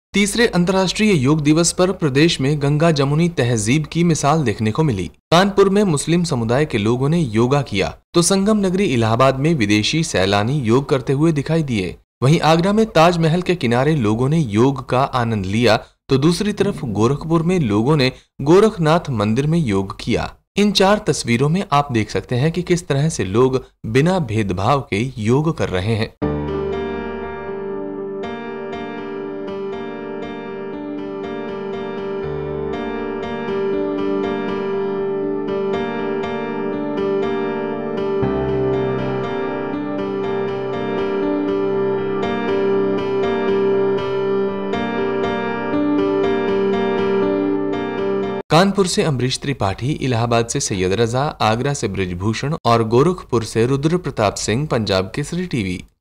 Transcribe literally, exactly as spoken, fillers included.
तीसरे अंतर्राष्ट्रीय योग दिवस पर प्रदेश में गंगा जमुनी तहजीब की मिसाल देखने को मिली। कानपुर में मुस्लिम समुदाय के लोगों ने योगा किया तो संगम नगरी इलाहाबाद में विदेशी सैलानी योग करते हुए दिखाई दिए। वहीं आगरा में ताजमहल के किनारे लोगों ने योग का आनंद लिया तो दूसरी तरफ गोरखपुर में लोगों ने गोरखनाथ मंदिर में योग किया। इन चार तस्वीरों में आप देख सकते हैं कि किस तरह से लोग बिना भेदभाव के योग कर रहे हैं। कानपुर से अमरीश त्रिपाठी, इलाहाबाद से सैयद रजा, आगरा से ब्रिजभूषण और गोरखपुर से रुद्र प्रताप सिंह, पंजाब केसरी टीवी।